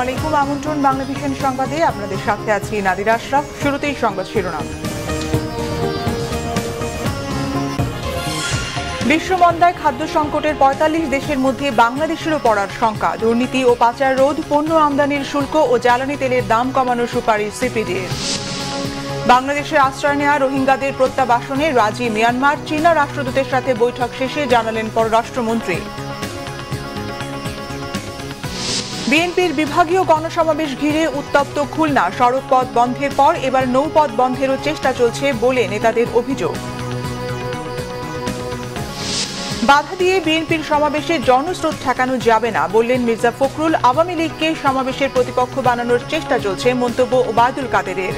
আলাইকুম, আমন্ত্রণ বাংলাভিশন সংবাদে। আপনাদের সাথে আছি নাদিরা আশরাফ। শুরুতেই সংবাদ শিরোনাম। বিশ্বমন্দায় খাদ্য সংকটের ৪৫ দেশের মধ্যে বাংলাদেশেরও পড়ার শঙ্কা। দুর্নীতি ও পাচার রোধ, পণ্য আমদানির শুল্ক ও জ্বালানি তেলের দাম কমানোর সুপারিশ সিপিডির। বাংলাদেশে আশ্রয় নেওয়া রোহিঙ্গাদের প্রত্যাবাসনে রাজি মিয়ানমার। চীনা রাষ্ট্রদূতের সাথে বৈঠক শেষে জানালেন পররাষ্ট্রমন্ত্রী। বিএনপির বিভাগীয় গণসমাবেশ ঘিরে উত্তপ্ত খুলনা। সড়কপথ বন্ধের পর এবার নৌপথ বন্ধেরও চেষ্টা চলছে বলে নেতাদের অভিযোগ। বাধা দিয়ে বিএনপির সমাবেশে জনস্রোত ঠেকানো যাবে না বললেন মির্জা ফখরুল। আওয়ামী লীগকে সমাবেশের প্রতিপক্ষ বানানোর চেষ্টা চলছে, মন্তব্য ওবায়দুল কাদেরের।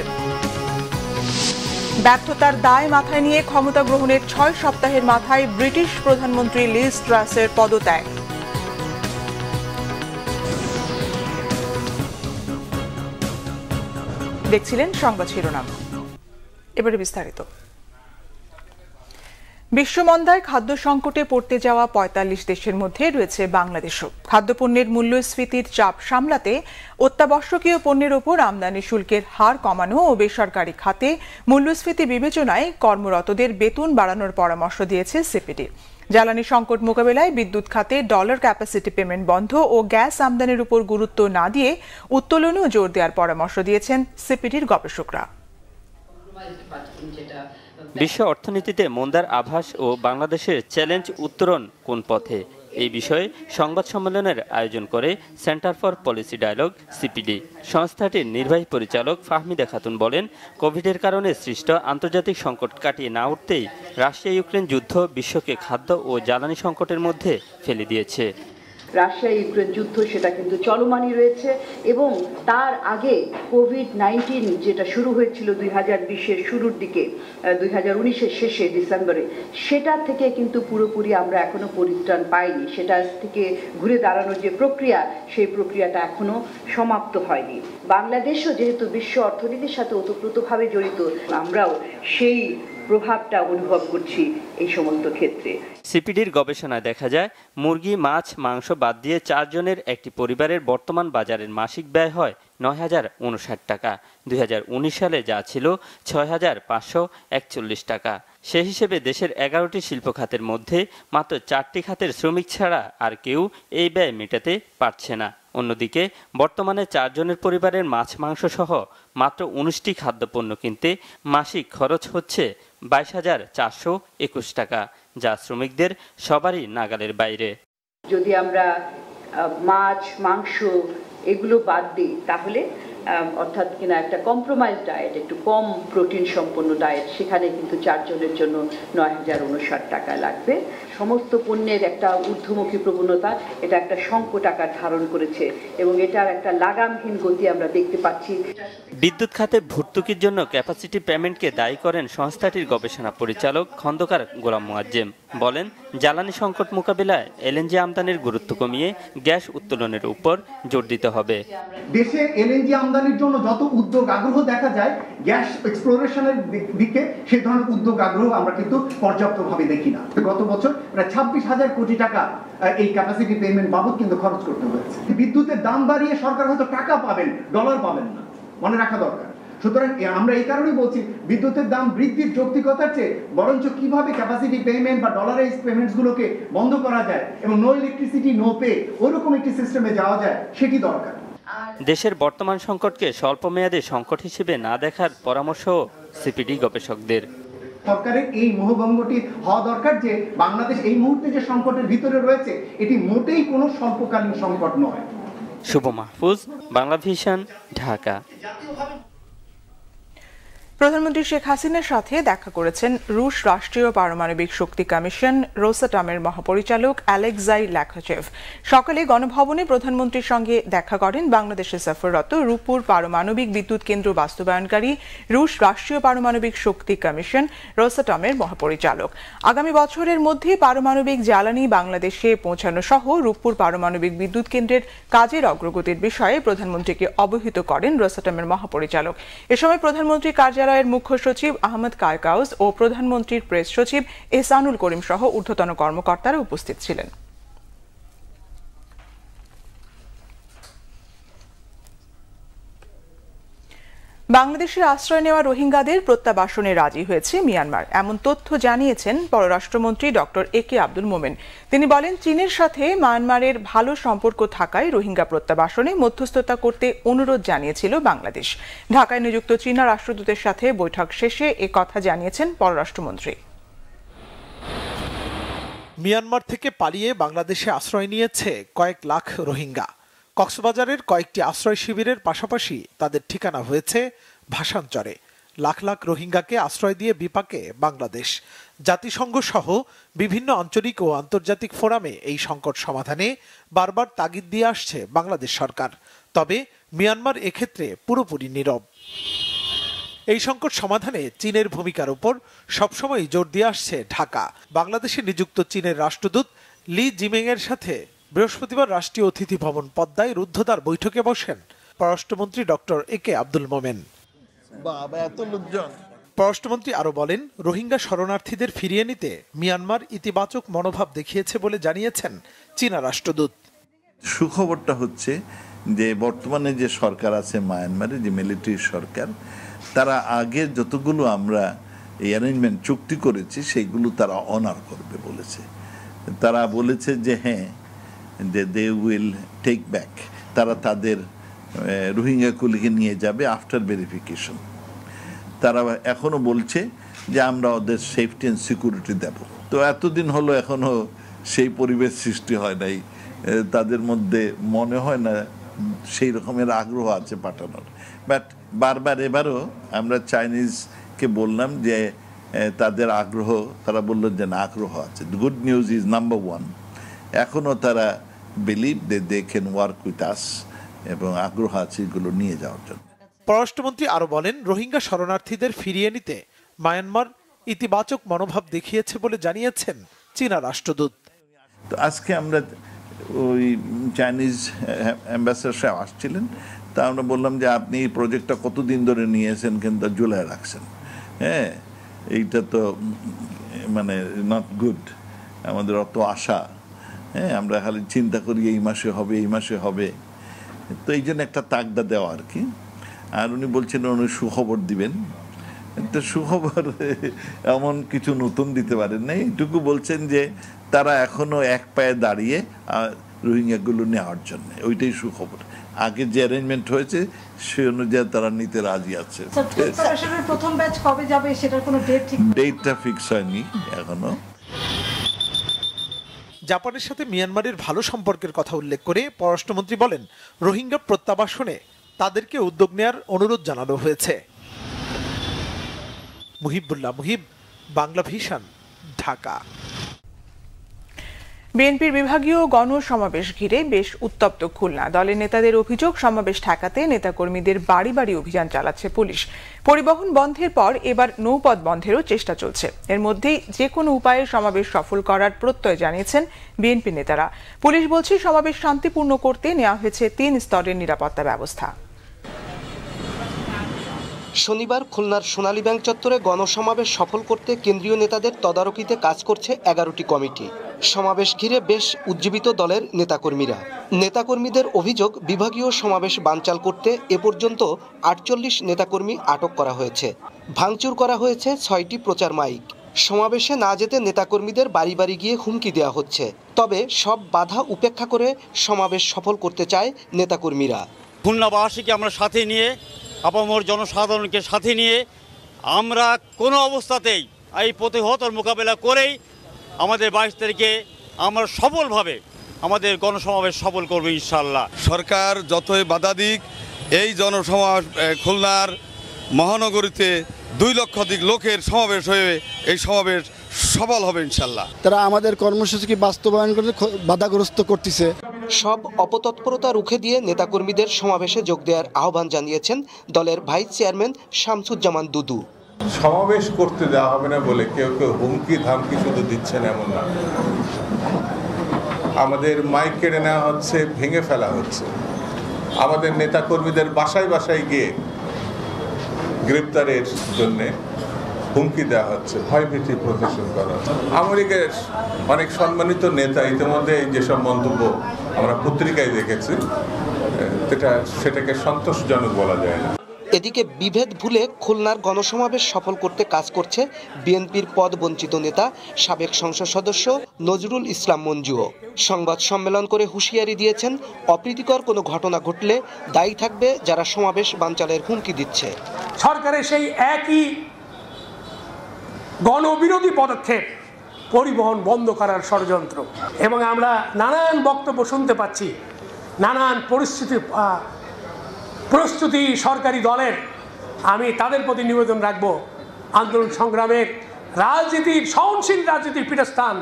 ব্যর্থতার দায় মাথায় নিয়ে ক্ষমতা গ্রহণের ৬ সপ্তাহের মাথায় ব্রিটিশ প্রধানমন্ত্রী লিজ ট্রাসের পদত্যাগ। দেখছিলেন সংবাদ শিরোনাম, এবারে বিস্তারিত। বিশ্বমন্দায় খাদ্য সংকটে পড়তে যাওয়া ৪৫ দেশের মধ্যে রয়েছে বাংলাদেশও। খাদ্যপণ্যের মূল্যস্ফীতির চাপ সামলাতে অত্যাবশ্যকীয় পণ্যের ওপর আমদানি শুল্কের হার কমানো ও বেসরকারি খাতে মূল্যস্ফীতি বিবেচনায় কর্মরতদের বেতন বাড়ানোর পরামর্শ দিয়েছে সিপিডি। জ্বালানি সংকট মোকাবেলায় বিদ্যুৎ খাতে ডলার ক্যাপাসিটি পেমেন্ট বন্ধ ও গ্যাস আমদানির উপর গুরুত্ব না দিয়ে উত্তোলনেও জোর দেওয়ার পরামর্শ দিয়েছেন সিপিডির গবেষকরা। বিশ্ব অর্থনীতিতে মন্দার আভাস ও বাংলাদেশের চ্যালেঞ্জ উত্তরণ কোন পথে, এই বিষয়ে সংবাদ সম্মেলনের আয়োজন করে centre for policy dialogue CPD. সংস্থাটির নির্বাহী পরিচালক ফাহমিদা খাতুন বলেন, কোভিডের কারণে সৃষ্ট আন্তর্জাতিক সংকট কাটিয়ে না উঠতেই রাশিয়া ইউক্রেন যুদ্ধ বিশ্বকে খাদ্য ও জ্বালানি সংকটের মধ্যে ফেলে দিয়েছে। রাশিয়া ইউক্রেন যুদ্ধ সেটা কিন্তু চলমানই রয়েছে এবং তার আগে কোভিড-19 যেটা শুরু হয়েছিল 2020-এর শুরুর দিকে, 2019-এর শেষে ডিসেম্বরে, সেটা থেকে কিন্তু পুরোপুরি আমরা এখনো পরিত্রাণ পাইনি। সেটা থেকে ঘুরে দাঁড়ানোর যে প্রক্রিয়া, সেই প্রক্রিয়াটা এখনো সমাপ্ত হয়নি। বাংলাদেশও যেহেতু বিশ্ব অর্থনীতির সাথে ওতপ্রোতভাবে জড়িত, আমরাও সেই প্রভাবটা অনুভব করছি এই সমস্ত ক্ষেত্রে। সিপিডির গবেষণায় দেখা যায়, মুরগি, মাছ, মাংস বাদ দিয়ে 4 জনের একটি পরিবারের বর্তমান বাজারের মাসিক ব্যয় হয় ৯,০৫৯ টাকা। 2019 সালে যা ছিল ৬,৫৪১ টাকা। সে হিসেবে দেশের 11টি শিল্প খাতের মধ্যে মাত্র 4টি খাতের শ্রমিক ছাড়া আর কেউ এই ব্যয় মেটাতে পারছে না। অন্যদিকে বর্তমানে 4 জনের পরিবারের মাছ, মাংস সহ মাত্র 19টি খাদ্যপণ্য কিনতে মাসিক খরচ হচ্ছে 22,421 টাকা, যা শ্রমিকদের সবারই নাগালের বাইরে। যদি আমরা মাছ, মাংস এগুলো বাদ দিই, তাহলে অর্থাৎ কিনা একটা কম্প্রোমাইজ ডায়েট, একটু কম প্রোটিন সম্পন্ন ডায়েট, সেখানে কিন্তু 4 জনের জন্য ৯,০৫৯ টাকা লাগবে। সমস্ত পণ্যের একটা ঊর্ধ্বমুখী প্রবণতা, এটা একটা সংকট আকার ধারণ করেছে এবং এটার একটা লাগামহীন গতি আমরা দেখতে পাচ্ছি। বিদ্যুৎ খাতে ভর্তুকির জন্য ক্যাপাসিটি পেমেন্টকে দায়ী করেন সংস্থাটির গবেষণা পরিচালক খন্দকার গোলাম মুয়াজ্জেম। বলেন, জ্বালানি সংকট মোকাবিলায় এলএনজি আমদানির গুরুত্ব কমিয়ে গ্যাস উত্তোলনের উপর জোর দিতে হবে। দেশে এলএনজি আমদানির জন্য যত উদ্যোগ আগ্রহ দেখা যায়, গ্যাস এক্সপ্লোরেশনের দিকে সেই ধরনের উদ্যোগ আগ্রহ আমরা কিন্তু পর্যাপ্তভাবে দেখি না। গত বছর প্রায় 26,000 কোটি টাকা এই ক্যাপাসিটি পেমেন্ট বাবদ কিন্তু খরচ করতে হয়েছে। বিদ্যুতের দাম বাড়িয়ে সরকার হয়তো টাকা পাবেন, ডলার পাবেন না, মনে রাখা দরকার। সুতরাং আমরা এই কারণেই বলছি, বিদ্যুতের দাম বৃদ্ধির যৌক্তিকতার চেয়ে বরঞ্চ কিভাবে ক্যাপাসিটি পেমেন্ট বা ডলারাইজ পেমেন্টস গুলোকে বন্ধ করা যায় এবং নো ইলেকট্রিসিটি নো পে, ওরকম একটি সিস্টেমে যাওয়া যায়, সেটি দরকার। দেশের বর্তমান সংকটকে স্বল্প মেয়াদে সংকট হিসেবে না দেখার পরামর্শ সিপিডি গবেষকদের। সরকারের এই মোহভঙ্গটি হওয়া দরকার যে বাংলাদেশ এই মুহূর্তে যে সংকটের ভিতরে রয়েছে, এটি মোটেই কোনো স্বল্পকালীন সংকট নয়। শুভ মাহফুজ, বাংলাভিশন, ঢাকা। প্রধানমন্ত্রী শেখ হাসিনার সাথে দেখা করেছেন রুশ রাষ্ট্রীয় পারমাণবিক শক্তি কমিশন রোসাটমের মহাপরিচালক অ্যালেক্সাই ল্যাখাচেভ। সকালে গণভবনে প্রধানমন্ত্রীর সঙ্গে দেখা করেন বাংলাদেশে সফররত রূপপুর পারমাণবিক বিদ্যুৎ কেন্দ্র বাস্তবায়নকারী রুশ রাষ্ট্রীয় পারমাণবিক শক্তি কমিশন রোসাটমের মহাপরিচালক। আগামী বছরের মধ্যে পারমাণবিক জ্বালানি বাংলাদেশে পৌঁছানো সহ রূপপুর পারমাণবিক বিদ্যুৎ কেন্দ্রের কাজের অগ্রগতির বিষয়ে প্রধানমন্ত্রীকে অবহিত করেন রোসাটমের মহাপরিচালক। এ সময় প্রধানমন্ত্রীর কার্যালয়ের মুখ্য সচিব আহমদ কায়কাউস ও প্রধানমন্ত্রীর প্রেস সচিব এহসানুল করিম সহ ঊর্ধ্বতন কর্মকর্তারা উপস্থিত ছিলেন। বাংলাদেশের আশ্রয় নেওয়া রোহিঙ্গাদের প্রত্যাবাসনে রাজি হয়েছে মিয়ানমার, এমন তথ্য জানিয়েছেন পররাষ্ট্রমন্ত্রী ডক্টর একে আব্দুল মোমেন। তিনি বলেন, চীনের সাথে মায়ানমারের ভালো সম্পর্ক থাকায় রোহিঙ্গা প্রত্যাবাসনে মধ্যস্থতা করতে অনুরোধ জানিয়েছিল বাংলাদেশ। ঢাকায় নিযুক্ত চীনা রাষ্ট্রদূতের সাথে বৈঠক শেষে এ কথা জানিয়েছেন পররাষ্ট্রমন্ত্রী। মিয়ানমার থেকে পালিয়ে বাংলাদেশে আশ্রয় নিয়েছে কয়েক লাখ রোহিঙ্গা। কক্সবাজারের কয়েকটি আশ্রয় শিবিরের পাশাপাশি তাদের ঠিকানা হয়েছে ভাষাঞ্চরে। লাখ লাখ রোহিঙ্গাকে আশ্রয় দিয়ে বিপাকে বাংলাদেশ। জাতিসংঘ সহ বিভিন্ন আঞ্চলিক ও আন্তর্জাতিক ফোরামে এই সংকট সমাধানে বারবার তাগিদ দিয়ে আসছে বাংলাদেশ সরকার। তবে মিয়ানমার এক্ষেত্রে পুরোপুরি নীরব। এই সংকট সমাধানে চীনের ভূমিকার উপর সবসময় জোর দিয়ে আসছে ঢাকা। বাংলাদেশে নিযুক্ত চীনের রাষ্ট্রদূত লি জিমেংয়ের সাথে বৃহস্পতিবার রাষ্ট্রীয় অতিথি ভবন পদ্মায় রুদ্ধদ্বার বৈঠকে বসেন পররাষ্ট্রমন্ত্রী ডক্টর একে আব্দুল মোমেন। পররাষ্ট্রমন্ত্রী আরো বলেন, রোহিঙ্গা শরণার্থীদের ফিরিয়ে নিতে মিয়ানমার ইতিবাচক মনোভাব দেখিয়েছে বলে জানিয়েছেন চীনা রাষ্ট্রদূত। সুখবরটা হচ্ছে যে বর্তমানে যে সরকার আছে মায়ানমারে, যে মিলিটারি সরকার, তারা আগে যতগুলো আমরা এই অ্যারেঞ্জমেন্ট চুক্তি করেছি সেইগুলো তারা অনার করবে বলেছে। তারা বলেছে যে হ্যাঁ, যে দে উইল টেক ব্যাক, তারা তাদের রোহিঙ্গাগুলিকে নিয়ে যাবে আফটার ভেরিফিকেশন। তারা এখনো বলছে যে আমরা ওদের সেফটি অ্যান্ড সিকিউরিটি দেব। তো এতদিন হলো এখনো সেই পরিবেশ সৃষ্টি হয় নাই, তাদের মধ্যে মনে হয় না সেই রকমের আগ্রহ আছে পাঠানোর। বাট বারবার এবারও আমরা চাইনিজকে বললাম যে তাদের আগ্রহ, তারা বললেন যে না, আগ্রহ আছে। Good news is number one, এখনও তারা believe they can work with us এবং আগ্রহ আছে এগুলো নিয়ে যাওয়ার জন্য। পররাষ্ট্রমন্ত্রী আরো বলেন, রোহিঙ্গা শরণার্থীদের ফিরিয়ে নিতে মায়ানমার ইতিবাচক মনোভাব দেখিয়েছে বলে জানিয়েছেন চীনা রাষ্ট্রদূত। তো আজকে আমরা ওই চাইনিজ অ্যাম্বাসেডর সাহেব আসছিলেন, তা আমরা বললাম যে আপনি এই প্রজেক্টটা কতদিন ধরে নিয়েছেন কিন্তু জুলাই রাখছেন। হ্যাঁ, এইটা তো মানে নট গুড, আমাদের অত আশা। হ্যাঁ, আমরা খালি চিন্তা করি এই মাসে হবে, এই মাসে হবে। তো এই জন্য একটা তাগদা দেওয়া আর কি। আর উনি বলছেন উনি সুখবর দিবেন। তো সুখবর এমন কিছু নতুন দিতে পারেন না, এইটুকু বলছেন যে তারা এখনো এক পায়ে দাঁড়িয়ে রোহিঙ্গাগুলো নেওয়ার জন্য, ওইটাই সুখবর। আগে যে অ্যারেঞ্জমেন্ট হয়েছে সে অনুযায়ী তারা নিতে রাজি আছে। প্রথম ব্যাচ কবে যাবে সেটার কোনো ডেটটা ফিক্স হয়নি এখনো। জাপানের সাথে মিয়ানমারের ভালো সম্পর্কের কথা উল্লেখ করে পররাষ্ট্রমন্ত্রী বলেন, রোহিঙ্গা প্রত্যাবাসনে তাদেরকে উদ্যোগ নেওয়ার অনুরোধ জানানো হয়েছে। মুহিবুল্লাহ মুহিব, বাংলাভিশন, ঢাকা। বিএনপির বিভাগীয় গণসমাবেশ ঘিরে বেশ উত্তপ্ত খুলনা। দলের নেতাদের অভিযোগ, সমাবেশ ঠেকাতে নেতাকর্মীদের বাড়ি বাড়ি অভিযান চালাচ্ছে পুলিশ। পরিবহন বন্ধের পর এবার নৌপথ বন্ধেরও চেষ্টা চলছে। এর মধ্যেই যে কোনো উপায়ে সমাবেশ সফল করার প্রত্যয় জানিয়েছেন বিএনপি নেতারা। পুলিশ বলছে, সমাবেশ শান্তিপূর্ণ করতে নেওয়া হয়েছে 3 স্তরের নিরাপত্তা ব্যবস্থা। শনিবার খুলনার সোনালী ব্যাংক চত্বরে গণসমাবেশ সফল করতে কেন্দ্রীয় নেতাদের তদারকিতে কাজ করছে 11টি কমিটি। সমাবেশ ঘিরে বেশ উজ্জীবিত দলের নেতাকর্মীরা। নেতাকর্মীদের অভিযোগ, বিভাগীয় সমাবেশ বানচাল করতে এ পর্যন্ত 48 নেতাকর্মী আটক করা হয়েছে। ভাঙচুর করা হয়েছে 6টি প্রচার মাইক। সমাবেশে না যেতে নেতাকর্মীদের বাড়ি বাড়ি গিয়ে হুমকি দেওয়া হচ্ছে। তবে সব বাধা উপেক্ষা করে সমাবেশ সফল করতে চায় নেতাকর্মীরা। খুলনাবাসীকে আমরা সাথে নিয়ে, আপামর জনসাধারণকে সাথে নিয়ে আমরা কোনো অবস্থাতেই এই প্রতিহতর মোকাবেলা করেই আমাদের 22 তারিখে আমরা সফলভাবে আমাদের গণসমাবেশ সফল করব ইনশাআল্লাহ। সরকার যতই বাধা দিক, এই জনসমাবেশ খুলনার মহানগরীতে 2 লক্ষাধিক লোকের সমাবেশ হয়ে এই সমাবেশ সফল হবে ইনশাআল্লাহ। তারা আমাদের কর্মসূচিকে বাস্তবায়ন করতে বাধাগ্রস্ত করতেছে। সব অপতৎপরতা রুখে দিয়ে নেতাকর্মীদের সমাবেশে যোগ দেওয়ার আহ্বান জানিয়েছেন দলের ভাইস চেয়ারম্যান শামসুজ্জামান দুদু। সমাবেশ করতে দেওয়া হবে না বলে কেউ কেউ হুমকি ধামকি শুধু দিচ্ছেন এমন না, আমাদের মাইক কেড়ে নেওয়া হচ্ছে, ভেঙে ফেলা হচ্ছে। আমাদের নেতাকর্মীদের বাসায় বাসায় গিয়ে গ্রেপ্তারের জন্য হুমকি দেওয়া হচ্ছে, ভয়ভীতি প্রদর্শন করা হচ্ছে। আওয়ামী লীগের অনেক সম্মানিত নেতা ইতিমধ্যে যেসব মন্তব্য আমরা পত্রিকায় দেখেছি, সেটাকে সন্তোষজনক বলা যায় না। এদিকে বিভেদ ভুলে খুলনার গণসমাবেশ সফল করতে কাজ করছে বিএনপির পদবঞ্চিত নেতা সাবেক সংসদ সদস্য নজরুল ইসলাম মঞ্জুও। সংবাদ সম্মেলন করে হুঁশিয়ারি দিয়েছেন, অপ্রীতিকর কোনো ঘটনা ঘটলে দায়ী থাকবে যারা সমাবেশ বানচালের হুমকি দিচ্ছে। সরকারের সেই একই গণবিরোধী পদক্ষেপ, পরিবহন বন্ধ করার ষড়যন্ত্র, এবং আমরা নানান বক্তব্য শুনতে পাচ্ছি, নানান প্রস্তুতি সরকারি দলের। আমি তাদের প্রতি নিবেদন রাখবো, আন্দোলন সংগ্রামের রাজনীতির, সহনশীল রাজনীতির পীঠস্থান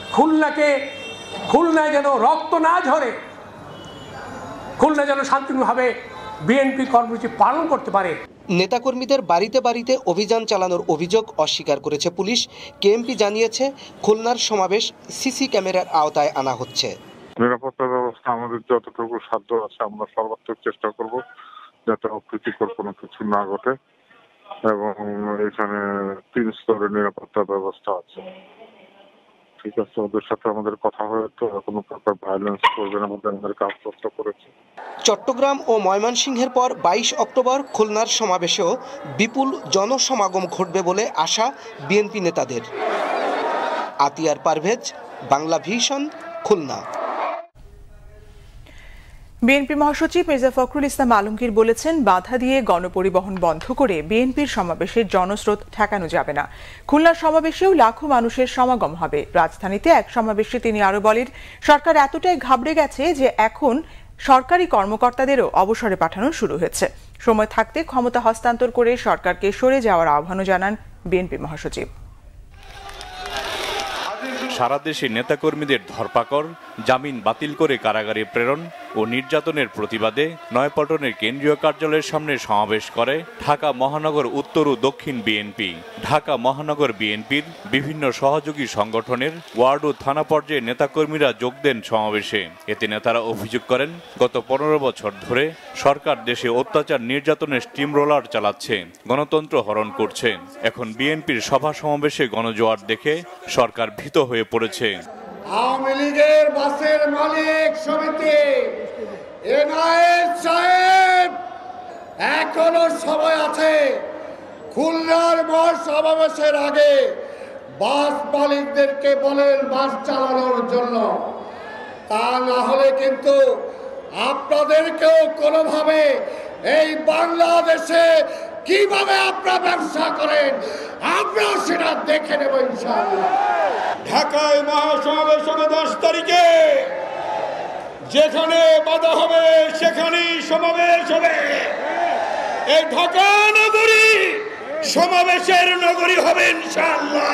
খুলনায় যেন রক্ত না ঝরে, খুলনা যেন শান্তিপূর্ণভাবে বিএনপি কর্মসূচি পালন করতে পারে। নেতাকর্মীদের বাড়িতে বাড়িতে অভিযান চালানোর অভিযোগ অস্বীকার করেছে পুলিশ। কেএমপি জানিয়েছে, খুলনার সমাবেশ সিসি ক্যামেরার আওতায় আনা হচ্ছে। নিরাপত্তা ব্যবস্থা আমাদের যতটুকু সাধ্য আছে আমরা সর্বাত্মক চেষ্টা করব যাতে অপ্রীতিকর কোনো কিছু না ঘটে, এবং এখানে 3 স্তরের নিরাপত্তা ব্যবস্থা আছে। ঠিক আছে, ওদের সাথে আমাদের কথা হয়তো কোনো প্রকার ভায়োলেন্স করবে না, আমাদের আশ্বস্ত করেছে। চট্টগ্রাম ও ময়মনসিংহের পর 22 অক্টোবর খুলনার সমাবেশেও বিপুল জনসমাগম ঘটবে বলে আশা বিএনপি নেতাদের। আতিয়ার পারভেজ, বাংলাভিশন, খুলনা। বিএনপি মহাসচিব মির্জা ফখরুল ইসলাম আলমগীর বলেছেন, বাধা দিয়ে গণপরিবহন বন্ধ করে বিএনপির সমাবেশের জনস্রোত ঠেকানো যাবে না। খুলনার সমাবেশেও লাখো মানুষের সমাগম হবে। রাজধানীতে এক সমাবেশে তিনি আরো বলেন, সরকার এতটাই ঘাবড়ে গেছে যে এখন সরকারি কর্মকর্তাদেরও অবসরে পাঠানো শুরু হয়েছে। সময় থাকতে ক্ষমতা হস্তান্তর করে সরকারকে সরে যাওয়ার আহ্বানও জানান বিএনপি মহাসচিব। সারা দেশে নেতাকর্মীদের ধরপাকড়, জামিন বাতিল করে কারাগারে প্রেরণ ও নির্যাতনের প্রতিবাদে নয়াপল্টনের কেন্দ্রীয় কার্যালয়ের সামনে সমাবেশ করে ঢাকা মহানগর উত্তর ও দক্ষিণ বিএনপি। ঢাকা মহানগর বিএনপির বিভিন্ন সহযোগী সংগঠনের ওয়ার্ড ও থানা পর্যায়ে নেতাকর্মীরা যোগ দেন সমাবেশে। এতে নেতারা অভিযোগ করেন, গত 15 বছর ধরে সরকার দেশে অত্যাচার নির্যাতনের স্টিম রোলার চালাচ্ছে, গণতন্ত্র হরণ করছে। এখন বিএনপির সভা সমাবেশে গণজোয়ার দেখে সরকার ভীত হয়ে পড়েছে। আওয়ামী লীগের বাসের মালিক সমিতি এনআইএস সাহেব, এখনো সময় আছে। খুলনার মহাসমাবেশের আগে বাস মালিকদেরকে বলেন বাস চালানোর জন্য, তা না হলে কিন্তু আপনাদেরকেও কোনোভাবে এই বাংলাদেশে কিভাবে আপনারা ব্যবসা করেন আমরাও সেটা দেখে নেব ইনশাআল্লাহ। ঢাকায় মহাসমাবেশ হবে 10 তারিখে, যেখানে বাধা হবে সেখানেই সমাবেশ হবে। এই ঢাকা নগরী সমাবেশের নগরী হবে ইনশাআল্লাহ।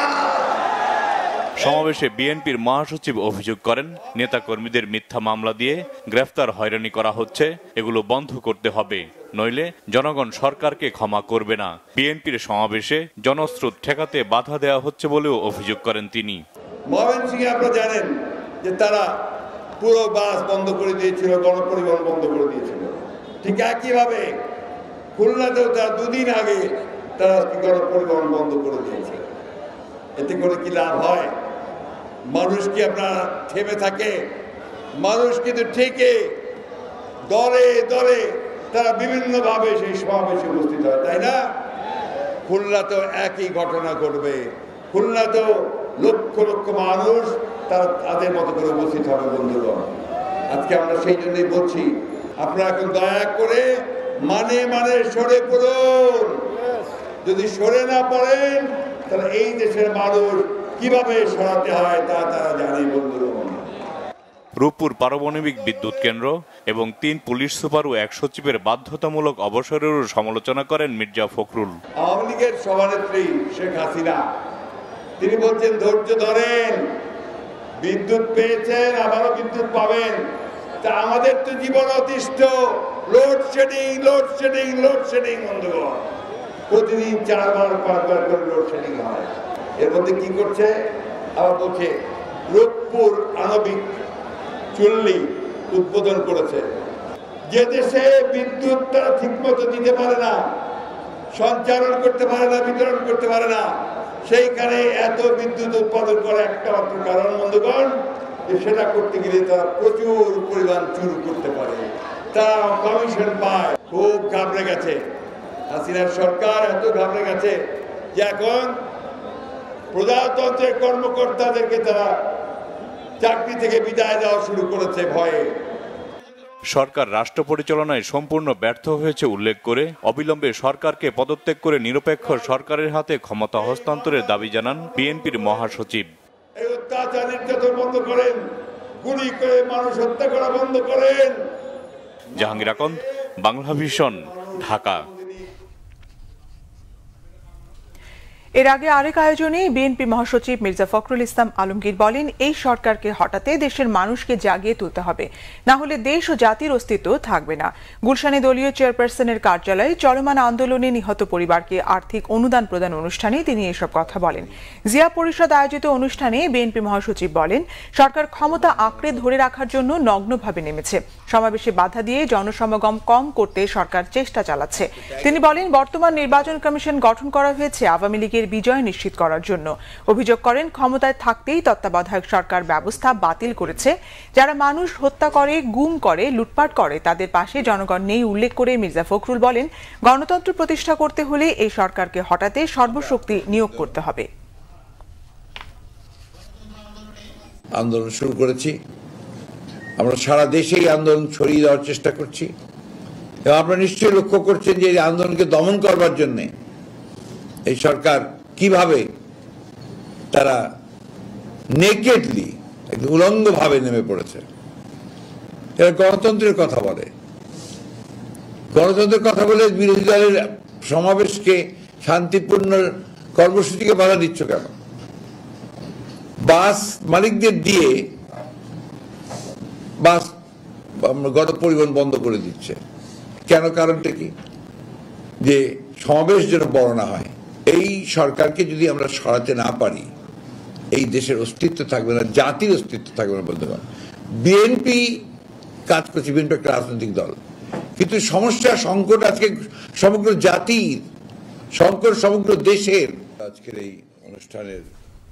সমাবেশে বিএনপির মহাসচিব অভিযোগ করেন, নেতাকর্মীদের মিথ্যা মামলা দিয়ে গ্রেফতার, হয়রানি করা হচ্ছে। এগুলো বন্ধ করতে হবে, নইলে জনগণ সরকারকে ক্ষমা করবে না। বিএনপির সমাবেশে জনস্রোত ঠেকাতে বাধা দেওয়া হচ্ছে বলেও অভিযোগ করেন তিনি। ময়মনসিংহে আপনারা জানেন যে তারা পুরো বাস বন্ধ করে দিয়েছিল, গণপরিবহন বন্ধ করে দিয়েছিল। ঠিক একইভাবে খুলনাতেও তারা 2 দিন আগে তারা গণপরিবহন বন্ধ করে দিয়েছে। এতে করে কি লাভ হয়? মানুষ কি আপনার থেমে থাকে? মানুষ কিন্তু ঠিকই দলে দলে তারা বিভিন্নভাবে সেই সমাবেশে উপস্থিত হয়, তাই না? খুলনাতেও একই ঘটনা ঘটবে। খুলনাতেও লক্ষ লক্ষ মানুষ তারা তাদের মতো করে উপস্থিত হবে। বন্ধুগণ, আজকে আমরা সেই জন্যই বলছি, আপনারা এখন দয়া করে মানে সরে পড়ুন। যদি সরে না পড়েন তাহলে এই দেশের মানুষ কিভাবে সরাতে হয় তা তারা জানে। বন্ধুগণ, রূপপুর পারমাণবিক বিদ্যুৎ কেন্দ্র এবং 3 পুলিশ সুপার ও 1 সচিবের বাধ্যতামূলক অবসরেরও সমালোচনা করেন মির্জা ফখরুল। আওয়ামী লীগের সভানেত্রী শেখ হাসিনা তিনি বলছেন, ধৈর্য ধরেন, বিদ্যুৎ পেয়েছেন, আবারও বিদ্যুৎ পাবেন। তা আমাদের তো জীবন অতিষ্ঠ, লোডশেডিং লোডশেডিং লোডশেডিং। বন্ধুগণ, প্রতিদিন 4বার 5বার করে লোডশেডিং হয়। এর মধ্যে কি করছে? আবার বলছে রূপপুর আণবিক চুল্লি উদ্বোধন করেছে। যে দেশে বিদ্যুৎ তারা ঠিক মতো দিতে পারে না, সঞ্চালন করতে পারে না, বিতরণ করতে পারে না, সেইখানে এত বিদ্যুৎ উৎপাদন করা একটা মাত্র কারণ বন্ধুগণ, যে সেটা করতে গেলে তারা প্রচুর পরিমাণ চুরি করতে পারে, তারা কমিশন পায়। খুব ঘাবড়ে গেছে। হাসিনার সরকার এত ঘাবড়ে গেছে যে এখন প্রজাতন্ত্রের কর্মকর্তাদেরকে তারা চাকরি থেকে বিদায় দেওয়া শুরু করেছে ভয়ে। সরকার রাষ্ট্র পরিচালনায় সম্পূর্ণ ব্যর্থ হয়েছে উল্লেখ করে অবিলম্বে সরকারকে পদত্যাগ করে নিরপেক্ষ সরকারের হাতে ক্ষমতা হস্তান্তরের দাবি জানান বিএনপির মহাসচিব। এই অত্যাচার নির্যাতন বন্ধ করেন, গুলি করে মানুষ হত্যা করা বন্ধ করেন। জাহাঙ্গীর আকন্দ, বাংলাভিশন, ঢাকা। এর আগে আরেক আয়োজনে বিএনপি মহাসচিব মির্জা ফখরুল ইসলাম আলমগীর বলেন, এই সরকারকে হটাতে দেশের মানুষকে জাগিয়ে তুলতে হবে, না হলে দেশ ও জাতির অস্তিত্ব থাকবে না। গুলশানে দলীয় চেয়ারপারসনের কার্যালয়ে চলমান আন্দোলনে নিহত পরিবারকে আর্থিক অনুদান প্রদান অনুষ্ঠানে তিনি এসব কথা বলেন। জিয়া পরিষদ আয়োজিত অনুষ্ঠানে বিএনপি মহাসচিব বলেন, সরকার ক্ষমতা আঁকড়ে ধরে রাখার জন্য নগ্নভাবে নেমেছে। সমাবেশে বাধা দিয়ে জনসমাগম কম করতে সরকার চেষ্টা চালাচ্ছে। তিনি বলেন, বর্তমান নির্বাচন কমিশন গঠন করা হয়েছে আওয়ামী লীগের বিজয় নিশ্চিত করার জন্য। অভিযোগ করেন, ক্ষমতায় থাকতেই তত্ত্বাবধায়ক সরকার ব্যবস্থা বাতিল করেছে। যারা মানুষ হত্যা করে, গুম করে, লুটপাট করে, তাদের পাশে জনগণ নেই উল্লেখ করে মির্জা ফখরুল বলেন, গণতন্ত্র প্রতিষ্ঠা করতে হলে এই সরকারকে হটাতে সর্বশক্তি নিয়োগ করতে হবে। আন্দোলন শুরু করেছি, আমরা সারা দেশেই আন্দোলন ছড়িয়ে দেওয়ার চেষ্টা করছি এবং আপনারা নিশ্চয়ই লক্ষ্য করছেন যে এই আন্দোলনকে দমন করবার জন্য এই সরকার কিভাবে তারা নেকেডলি উলঙ্গভাবে নেমে পড়েছে। এরা গণতন্ত্রের কথা বলে, গণতন্ত্রের কথা বলে বিরোধী দলের সমাবেশকে, শান্তিপূর্ণ কর্মসূচিকে বাধা দিচ্ছ কেন? বাস মালিকদের দিয়ে বাস গণপরিবহন বন্ধ করে দিচ্ছে কেন? কারণটা কি? যে সমাবেশ যেন বড় না হয়। এই সরকারকে যদি আমরা সরাতে না পারি, এই দেশের অস্তিত্ব থাকবে না, জাতির অস্তিত্ব থাকবে না। বন্ধুগণ, বিএনপি কাজ করছে, বিএনপি একটা রাজনৈতিক দল, কিন্তু সমস্যা, সংকট আজকে সমগ্র জাতির, সংকট সমগ্র দেশের। আজকের এই অনুষ্ঠানের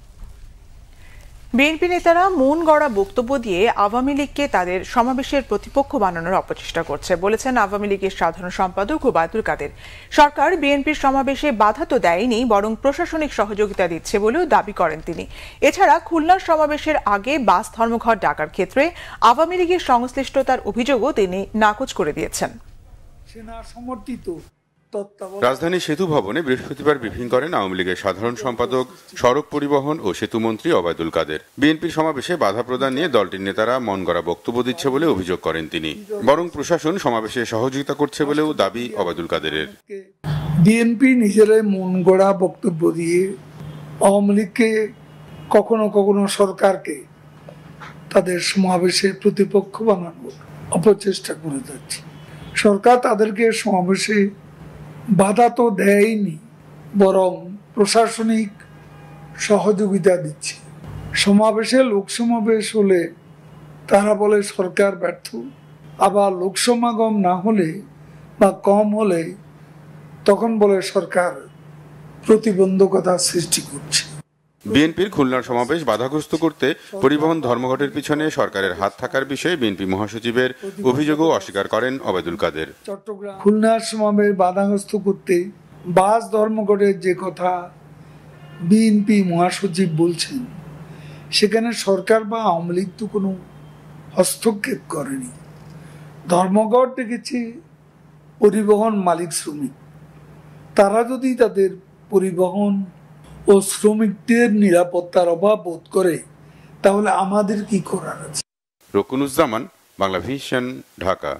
বিএনপি নেতারা মন গড়া বক্তব্য দিয়ে আওয়ামী লীগকে তাদের সমাবেশের প্রতিপক্ষ বানানোর অপচেষ্টা করছে বলেছেন আওয়ামী লীগের সাধারণ সম্পাদক ওবায়দুল কাদের। সরকার বিএনপির সমাবেশে বাধা তো দেয়নি, বরং প্রশাসনিক সহযোগিতা দিচ্ছে বলেও দাবি করেন তিনি। এছাড়া খুলনার সমাবেশের আগে বাস ধর্মঘট ডাকার ক্ষেত্রে আওয়ামী লীগের সংশ্লিষ্টতার অভিযোগও তিনি নাকচ করে দিয়েছেন। সেনা সমর্থিত রাজধানী সেতু ভবনে বৃহস্পতিবার ব্রিফিং করেন আওয়ামী লীগের সাধারণ সম্পাদক, সড়ক পরিবহন ও সেতুমন্ত্রী ওবায়দুল কাদের। বিএনপির সমাবেশে বাধা প্রদান নিয়ে দলটির নেতারা মন গড়া বক্তব্য দিচ্ছে বলে অভিযোগ করেন তিনি, বরং প্রশাসন সমাবেশে সহযোগিতা করছে বলেও দাবি ওবায়দুল কাদেরের। বিএনপি নিজেরাই মন গড়া বক্তব্য দিয়ে আওয়ামী লীগকে, কখনো কখনো সরকারকে তাদের সমাবেশের প্রতিপক্ষ বানানোর অপচেষ্টা করে যাচ্ছে। সরকার তাদেরকে সমাবেশে বাধা তো দেয়নি, বরং প্রশাসনিক সহযোগিতা দিচ্ছে। সমাবেশে লোক সমাবেশ হলে তারা বলে সরকার ব্যর্থ, আবার লোক সমাগম না হলে বা কম হলে তখন বলে সরকার প্রতিবন্ধকতা সৃষ্টি করছে। বিএনপির খুলনার সমাবেশ বাধাগ্রস্ত করতে পরিবহন ধর্মঘটের পিছনে সরকারের হাত থাকার বিষয়ে বিএনপি মহাসচিবের অভিযোগও অস্বীকার করেন ওবায়দুল কাদের। খুলনার সমাবেশ বাধাগ্রস্ত করতে বাস ধর্মঘটের যে কথা বিএনপি মহাসচিব বলছেন, সেখানে সরকার বা আওয়ামী লীগ তো কোনো হস্তক্ষেপ করেনি। ধর্মঘট দেখেছে পরিবহন মালিক শ্রমিক, তারা যদি তাদের পরিবহন ও শ্রমিকদের নিরাপত্তার অভাব বোধ করে, তাহলে আমাদের কি করার আছে? রকুনুজ্জামান, বাংলাভিশন, ঢাকা।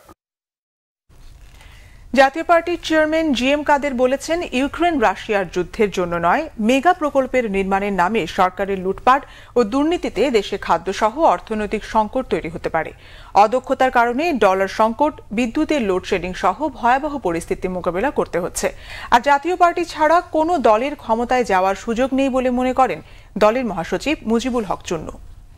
জাতীয় পার্টির চেয়ারম্যান জিএম কাদের বলেছেন, ইউক্রেন রাশিয়ার যুদ্ধের জন্য নয়, মেগা প্রকল্পের নির্মাণের নামে সরকারের লুটপাট ও দুর্নীতিতে দেশে খাদ্যসহ অর্থনৈতিক সংকট তৈরি হতে পারে। অদক্ষতার কারণে ডলার সংকট, বিদ্যুতের লোডশেডিং সহ ভয়াবহ পরিস্থিতি মোকাবেলা করতে হচ্ছে। আর জাতীয় পার্টি ছাড়া কোনো দলের ক্ষমতায় যাওয়ার সুযোগ নেই বলে মনে করেন দলের মহাসচিব মুজিবুল হক চুন্নু।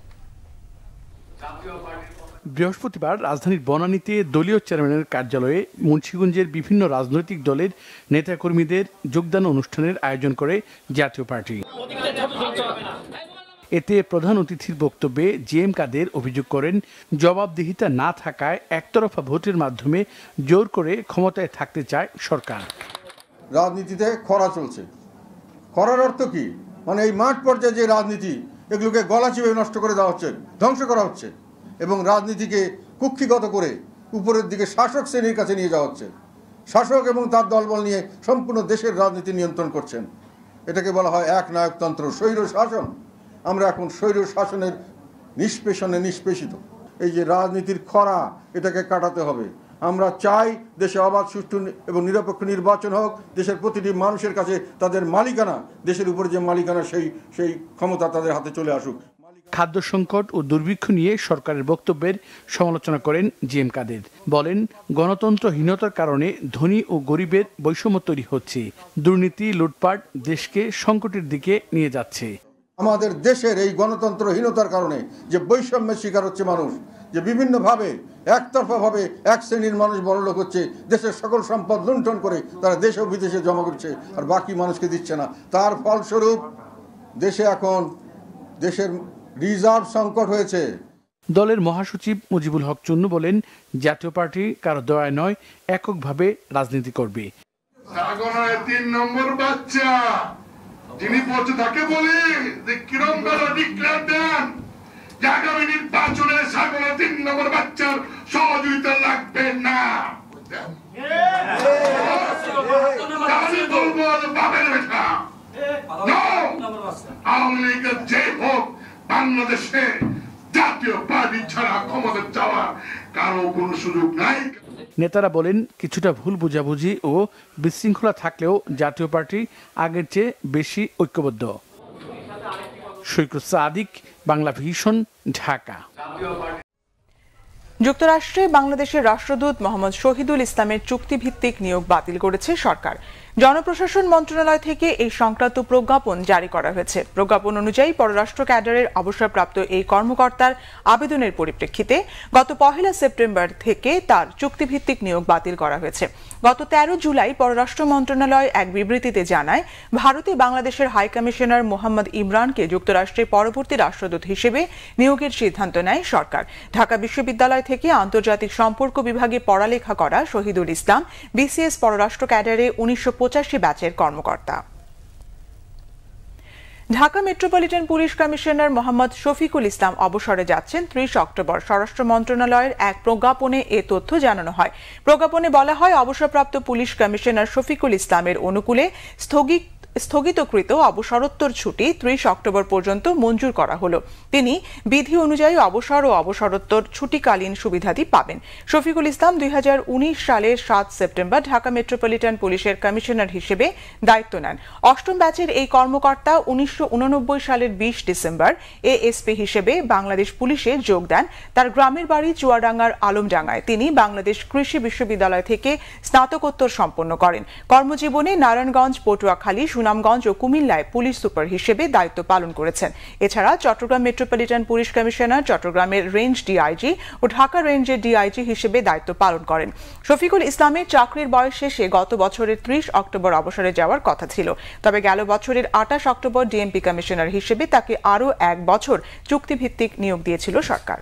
বৃহস্পতিবার রাজধানীর বনানীতে দলীয় চেয়ারম্যানের কার্যালয়ে মুন্সিগঞ্জের বিভিন্ন রাজনৈতিক দলের নেতাকর্মীদের যোগদান অনুষ্ঠানের আয়োজন করে জাতীয় পার্টি। এতে প্রধান অতিথির বক্তব্যে জিএম কাদের অভিযোগ করেন, জবাবদিহিতা না থাকায় একতরফা ভোটের মাধ্যমে জোর করে ক্ষমতায় থাকতে চায় সরকার। রাজনীতিতে খরা চলছে। খরার অর্থ কি? মানে এই মাঠ পর্যায়ে যে রাজনীতি, এগুলোকে গলা চিপে নষ্ট করে দেওয়া হচ্ছে, ধ্বংস করা হচ্ছে, এবং রাজনীতিকে কুক্ষিগত করে উপরের দিকে শাসক শ্রেণীর কাছে নিয়ে যাওয়া হচ্ছে। শাসক এবং তার দলবল নিয়ে সম্পূর্ণ দেশের রাজনীতি নিয়ন্ত্রণ করছেন। এটাকে বলা হয় একনায়কতন্ত্র, স্বৈর শাসন। আমরা এখন স্বৈর শাসনের নিষ্পেষিত। এই যে রাজনীতির খরা, এটাকে কাটাতে হবে। আমরা চাই দেশে অবাধ, সুষ্ঠু এবং নিরপেক্ষ নির্বাচন হোক, দেশের প্রতিটি মানুষের কাছে তাদের মালিকানা, দেশের উপরে যে মালিকানা, সেই ক্ষমতা তাদের হাতে চলে আসুক। খাদ্য সংকট ও দুর্ভিক্ষ নিয়ে সরকারের বক্তব্যের সমালোচনা করেন জিএম কাদের। বলেন, গণতন্ত্রহীনতার কারণে ধনী ও গরিবের বৈষম্য তৈরি হচ্ছে, দুর্নীতি, লুটপাট দেশকে সংকটের দিকে নিয়ে যাচ্ছে। আমাদের দেশের এই গণতন্ত্রহীনতার কারণে যে বৈষম্যের শিকার হচ্ছে মানুষ, যে বিভিন্নভাবে একতরফাভাবে এক শ্রেণীর মানুষ বড়লোক হচ্ছে, দেশের সকল সম্পদ লুণ্ঠন করে তারা দেশে ও বিদেশে জমা করছে, আর বাকি মানুষকে দিচ্ছে না। তার ফলস্বরূপ দেশে এখন দেশের রিজার্ভ সংকট হয়েছে। দলের মহাসচিব মুজিবুল হক চুন্নু বলেন, জাতীয় পার্টি কারো দয়ায় নয়, এককভাবে রাজনীতি করবে। 3 নম্বর বাচ্চা যিনি বলছে তাকে বলি যে কিরম ভাবে ডিক্লেয়ার দেন যে আগামী নির্বাচনে সাগরে 3 নম্বর বাচ্চার সহযোগিতা লাগবে না। আমি বলবো বাবের বেটা, আওয়ামী লীগের যে হোক, বাংলাদেশে জাতীয় পার্টি ছাড়া ক্ষমতা চাওয়ার কারো কোনো সুযোগ নাই। নেতারা বলেন, কিছুটা ভুল বুঝাবুঝি ও বিশৃঙ্খলা থাকলেও জাতীয় পার্টি আগের চেয়ে বেশি ঐক্যবদ্ধ। সৈকত সাদিক, বাংলাভিশন, ঢাকা। যুক্তরাষ্ট্রে বাংলাদেশের রাষ্ট্রদূত মোহাম্মদ শহীদুল ইসলামের চুক্তিভিত্তিক নিয়োগ বাতিল করেছে সরকার। জনপ্রশাসন মন্ত্রণালয় থেকে এই সংক্রান্ত প্রজ্ঞাপন জারি করা হয়েছে। প্রজ্ঞাপন অনুযায়ী পররাষ্ট্র ক্যাডারের অবসরপ্রাপ্ত এই কর্মকর্তার আবেদনের পরিপ্রেক্ষিতে গত 1 সেপ্টেম্বর থেকে তার চুক্তিভিত্তিক নিয়োগ বাতিল করা হয়েছে। গত 13 জুলাই পররাষ্ট্র মন্ত্রণালয় এক বিবৃতিতে জানায়, ভারতে বাংলাদেশের হাইকমিশনার মোহাম্মদ ইমরানকে যুক্তরাষ্ট্রের পরবর্তী রাষ্ট্রদূত হিসেবে নিয়োগের সিদ্ধান্ত নেয় সরকার। ঢাকা বিশ্ববিদ্যালয় থেকে আন্তর্জাতিক সম্পর্ক বিভাগে পড়ালেখা করা শহীদুল ইসলাম বিসিএস পররাষ্ট্র ক্যাডারে 1985 ব্যাচের কর্মকর্তা। Dhaka metropolitan police commissioner Mohammad Shafiqul Islam অবসরে যাচ্ছেন 30 অক্টোবর। স্বরাষ্ট্র মন্ত্রণালয়ের এক প্রজ্ঞাপনে এ তথ্য জানানো হয়। প্রজ্ঞাপনে বলা হয়, অবসরপ্রাপ্ত পুলিশ কমিশনার শফিকুল ইসলামের অনুকূলে স্থগিতকৃত অবসরোত্তর ছুটি 30 অক্টোবর পর্যন্ত মঞ্জুর করা হলো। তিনি বিধি অনুযায়ী অবসর ও অবসরোত্তর ছুটিকালীন সুবিধাদি পাবেন। শফিকুল ইসলাম 2019 সালের 7 সেপ্টেম্বর ঢাকা মেট্রোপলিটন পুলিশের কমিশনার হিসেবে দায়িত্ব নেন। 8ম ব্যাচের এই কর্মকর্তা 1989 সালের 20 ডিসেম্বর এএসপি হিসেবে বাংলাদেশ পুলিশে যোগ দেন। তার গ্রামের বাড়ি চুয়াডাঙ্গার আলমডাঙ্গায়। তিনি বাংলাদেশ কৃষি বিশ্ববিদ্যালয় থেকে স্নাতকোত্তর সম্পন্ন করেন। কর্মজীবনে নারায়ণগঞ্জ, পটুয়াখালী, সুনামগঞ্জ ও কুমিল্লায় পুলিশ সুপার হিসেবে দায়িত্ব পালন করেছেন। এছাড়া চট্টগ্রাম মেট্রোপলিটন পুলিশ কমিশনার, চট্টগ্রামের রেঞ্জ ডিআইজি ও ঢাকা রেঞ্জের ডিআইজি হিসেবে দায়িত্ব পালন করেন। শফিকুল ইসলামের চাকরির বয়স শেষে গত বছরের 30 অক্টোবর অবসরে যাওয়ার কথা ছিল। তবে গেল বছরের 28 অক্টোবর ডিএমপি কমিশনার হিসেবে তাকে আরও 1 বছর চুক্তিভিত্তিক নিয়োগ দিয়েছিল সরকার।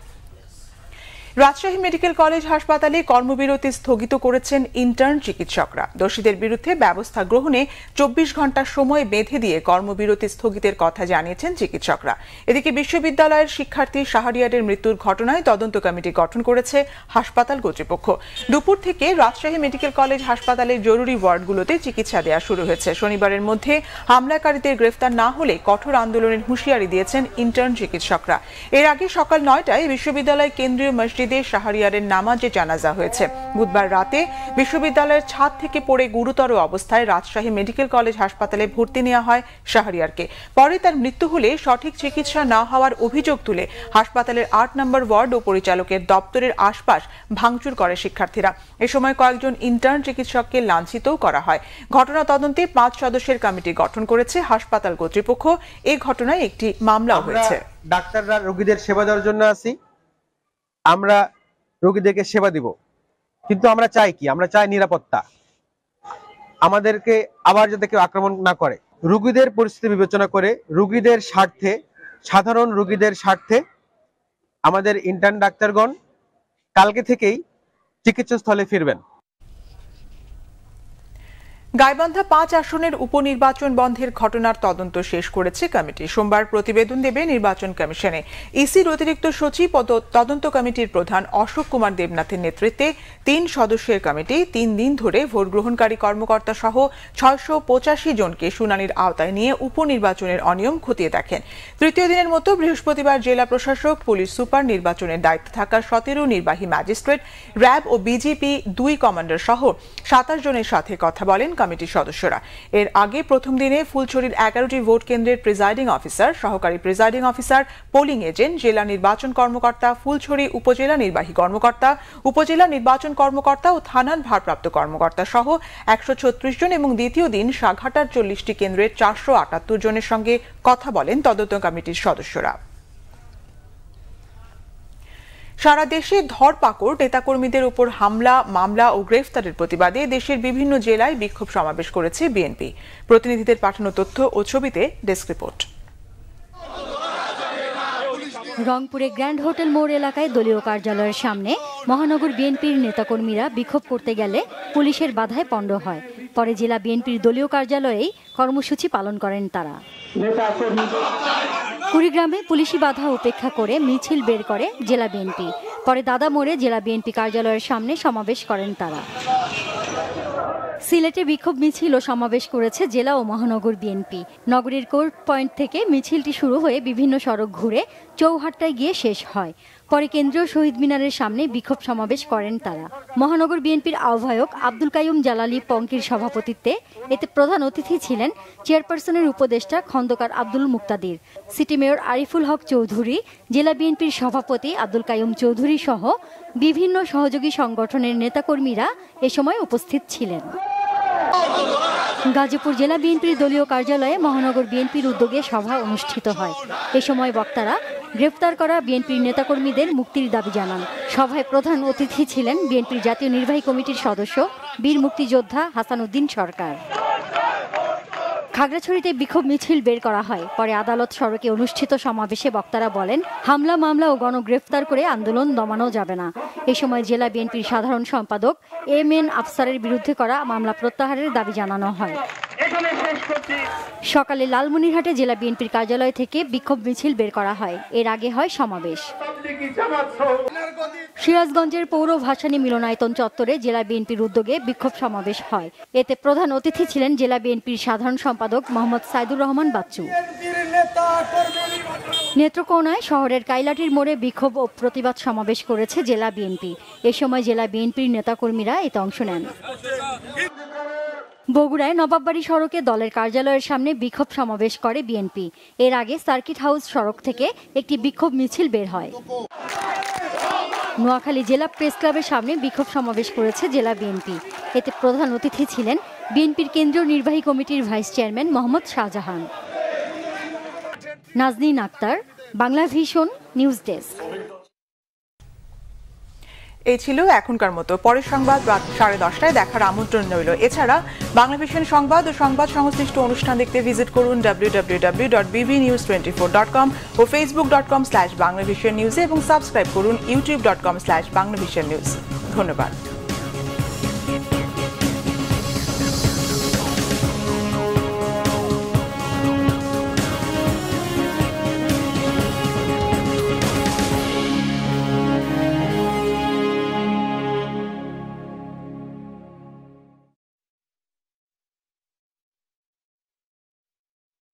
রাজশাহী মেডিকেল কলেজ হাসপাতালে কর্মবিরতি স্থগিত করেছেন ইন্টার্ন চিকিৎসকরা। দোষীদের বিরুদ্ধে ব্যবস্থা গ্রহণে 24 ঘণ্টা সময় বেঁধে দিয়ে কর্মবিরতি স্থগিতের কথা জানিয়েছেন চিকিৎসকরা। এদিকে বিশ্ববিদ্যালয়ের শিক্ষার্থী শাহরিয়ারের মৃত্যুর ঘটনায় তদন্ত কমিটি গঠন করেছে হাসপাতাল কর্তৃপক্ষ। দুপুর থেকে রাজশাহী মেডিকেল কলেজ হাসপাতালের জরুরি ওয়ার্ডগুলোতে চিকিৎসা দেওয়া শুরু হয়েছে। শনিবারের মধ্যে হামলাকারীদের গ্রেফতার না হলে কঠোর আন্দোলনের হুঁশিয়ারি দিয়েছেন ইন্টার্ন চিকিৎসকরা। এর আগে সকাল 9টায় বিশ্ববিদ্যালয় কেন্দ্রীয় মসজিদে শাহরিয়ারের নামাজে জানাজা হয়েছে। বুধবার রাতে বিশ্ববিদ্যালয়ের ছাদ থেকে পড়ে গুরুতর অবস্থায় রাজশাহী মেডিকেল কলেজ হাসপাতালে ভর্তি নেওয়া হয় শাহরিয়ারকে। পরে তার মৃত্যু হলে সঠিক চিকিৎসা না হওয়ার অভিযোগ তুলে হাসপাতালের 8 নম্বর ওয়ার্ড ও পরিচালকের দপ্তরের আশপাশ ভাঙচুর করে শিক্ষার্থীরা। এ সময় কয়েকজন ইন্টার্ন চিকিৎসককে লাঞ্ছিতও করা হয়। ঘটনা তদন্তে 5 সদস্যের কমিটি গঠন করেছে হাসপাতাল কর্তৃপক্ষ। এই ঘটনায় একটি মামলাও হয়েছে। ডাক্তাররা রোগীদের সেবা দেওয়ার জন্য আছি, আমরা রোগীদেরকে সেবা দিব, কিন্তু আমরা চাই কি? আমরা চাই নিরাপত্তা, আমাদেরকে আবার যাতে কেউ আক্রমণ না করে। রোগীদের পরিস্থিতি বিবেচনা করে, রোগীদের স্বার্থে, সাধারণ রোগীদের স্বার্থে আমাদের ইন্টার্ন ডাক্তারগণ কালকে থেকেই চিকিৎসা স্থলে ফিরবেন। গাইবান্ধা ৫ আসনের উপনির্বাচন বন্ধের ঘটনার তদন্ত শেষ করেছে কমিটি। সোমবার প্রতিবেদন দেবে নির্বাচন কমিশনে। ইসির অতিরিক্ত সচিব ও তদন্ত কমিটির প্রধান অশোক কুমার দেবনাথের নেতৃত্বে ৩ সদস্যের কমিটি ৩ দিন ধরে ভোট গ্রহণকারী কর্মকর্তা সহ ৬৮৫ জনকে শুনানির আওতায় নিয়ে উপনির্বাচনের অনিয়ম খতিয়ে দেখেন। তৃতীয় দিনের মতো বৃহস্পতিবার জেলা প্রশাসক, পুলিশ সুপার, নির্বাচনের দায়িত্বে থাকা ১৭ নির্বাহী ম্যাজিস্ট্রেট, র্যাব ও বিজিপি ২ কমান্ডার সহ ২৭ জনের সাথে কথা বলেন কমিটির সদস্যরা। এর আগে প্রথম দিনে ফুলছড়ির ১১টি ভোট কেন্দ্রের প্রিজাইডিং অফিসার, সহকারী প্রিজাইডিং অফিসার, পোলিং এজেন্ট, জেলা নির্বাচন কর্মকর্তা, ফুলছড়ি উপজেলা নির্বাহী কর্মকর্তা, উপজেলা নির্বাচন কর্মকর্তা ও থানার ভারপ্রাপ্ত কর্মকর্তা সহ ১৩৬ জন এবং দ্বিতীয় দিন সাঘাটার ৪০টি কেন্দ্রের ৪৭৮ জনের সঙ্গে কথা বলেন তদন্ত কমিটির সদস্যরা। সারা দেশে ধরপাকড়, নেতাকর্মীদের উপর হামলা, মামলা ও গ্রেফতারের প্রতিবাদে দেশের বিভিন্ন জেলায় বিক্ষোভ সমাবেশ করেছে বিএনপি। প্রতিনিধিদের পাঠানো তথ্য ও ছবিতে ডেস্ক রিপোর্ট। রংপুরে গ্র্যান্ড হোটেল মোড় এলাকায় দলীয় কার্যালয়ের সামনে মহানগর বিএনপির নেতাকর্মীরা বিক্ষোভ করতে গেলে পুলিশের বাধায় পণ্ড হয়। পরে জেলা বিএনপির দলীয় কার্যালয়েই কর্মসূচি পালন করেন তারা। কুড়িগ্রামে পুলিশি বাধা উপেক্ষা করে মিছিল বের করে জেলা বিএনপি। পরে দাদা মোড়ে জেলা বিএনপি কার্যালয়ের সামনে সমাবেশ করেন তারা। সিলেটে বিক্ষোভ মিছিল ও সমাবেশ করেছে জেলা ও মহানগর বিএনপি। নগরীর কোর্ট পয়েন্ট থেকে মিছিলটি শুরু হয়ে বিভিন্ন সড়ক ঘুরে চৌহাট্টায় গিয়ে শেষ হয়। পরে কেন্দ্রীয় শহীদ মিনারের সামনে বিক্ষোভ সমাবেশ করেন তারা। মহানগর বিএনপির আহ্বায়ক আব্দুল কাইয়ুম জালালী পঙ্কির সভাপতিত্বে এতে প্রধান অতিথি ছিলেন চেয়ারপারসনের উপদেষ্টা খন্দকার আব্দুল মুক্তাদির, সিটি মেয়র আরিফুল হক চৌধুরী, জেলা বিএনপির সভাপতি আব্দুল কাইয়ুম চৌধুরী সহ বিভিন্ন সহযোগী সংগঠনের নেতাকর্মীরা এ সময় উপস্থিত ছিলেন। গাজীপুর জেলা বিএনপির দলীয় কার্যালয়ে মহানগর বিএনপির উদ্যোগে সভা অনুষ্ঠিত হয়। এ সময় বক্তারা গ্রেফতার করা বিএনপির নেতাকর্মীদের মুক্তির দাবি জানান। সভায় প্রধান অতিথি ছিলেন বিএনপির জাতীয় নির্বাহী কমিটির সদস্য বীর মুক্তিযোদ্ধা হাসান উদ্দিন সরকার। খাগড়াছড়িতে বিক্ষোভ মিছিল বের করা হয়। পরে আদালত সড়কে অনুষ্ঠিত সমাবেশে বক্তারা বলেন, হামলা, মামলা ও গণগ্রেফতার করে আন্দোলন দমানো যাবে না। এ সময় জেলা বিএনপির সাধারণ সম্পাদক এম.এন. আফসারের বিরুদ্ধে করা মামলা প্রত্যাহারের দাবি জানানো হয়। সকালে লালমনিরহাটে জেলা বিএনপির কার্যালয় থেকে বিক্ষোভ মিছিল বের করা হয়। এর আগে হয় সমাবেশ। সিরাজগঞ্জের পৌর ভাসানী মিলনায়তন চত্বরে জেলা বিএনপির উদ্যোগে বিক্ষোভ সমাবেশ হয়। এতে প্রধান অতিথি ছিলেন জেলা বিএনপির সাধারণ সম্পাদক মোহাম্মদ সাইদুর রহমান বাচ্চু। নেত্রকোনায় শহরের কাইলাটির মোড়ে বিক্ষোভ ও প্রতিবাদ সমাবেশ করেছে জেলা বিএনপি। এ সময় জেলা বিএনপির নেতাকর্মীরা এতে অংশ নেন। বগুড়ায় নবাববাড়ি সড়কে দলের কার্যালয়ের সামনে বিক্ষোভ সমাবেশ করে বিএনপি। এর আগে সার্কিট হাউস সড়ক থেকে একটি বিক্ষোভ মিছিল বের হয়। নোয়াখালী জেলা প্রেস ক্লাবের সামনে বিক্ষোভ সমাবেশ করেছে জেলা বিএনপি। এতে প্রধান অতিথি ছিলেন বিএনপির কেন্দ্রীয় নির্বাহী কমিটির vice chairman Mohammad Shahjahan. Naznin Akhter, Banglavision news desk. এই ছিল এখনকার মতো। পরের সংবাদ রাত 10:30টায় দেখার আমন্ত্রণ রইল। এছাড়া বাংলাভিশন সংবাদ ও সংবাদ সংশ্লিষ্ট অনুষ্ঠান দেখতে ভিজিট করুন www.bbnews24.com ও facebook.com/banglavisionnews এবং সাবস্ক্রাইব করুন youtube.com/banglavisionnews। ধন্যবাদ।